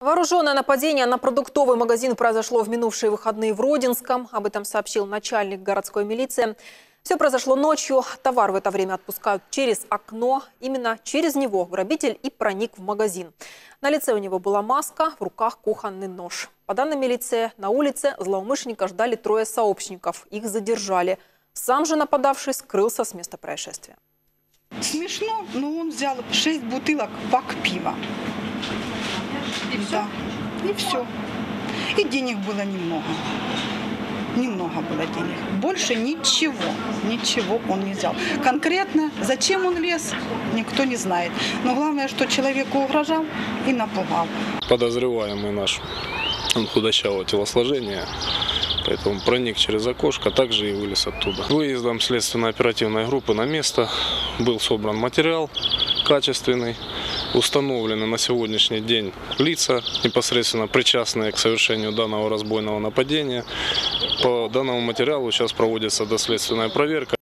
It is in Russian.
Вооруженное нападение на продуктовый магазин произошло в минувшие выходные в Родинском. Об этом сообщил начальник городской милиции. Все произошло ночью. Товар в это время отпускают через окно. Именно через него грабитель и проник в магазин. На лице у него была маска, в руках кухонный нож. По данным милиции, на улице злоумышленника ждали трое сообщников. Их задержали. Сам же нападавший скрылся с места происшествия. Смешно, но он взял 6 бутылок бак пива. И все? Да. И все. И денег было немного. Немного было денег. Больше ничего он не взял. Конкретно, зачем он лез, никто не знает. Но главное, что человеку угрожал и напугал. Подозреваемый наш, он худощавого телосложения, поэтому проник через окошко, также и вылез оттуда. Выездом следственно-оперативной группы на место был собран материал качественный. Установлены на сегодняшний день лица, непосредственно причастные к совершению данного разбойного нападения. По данному материалу сейчас проводится доследственная проверка.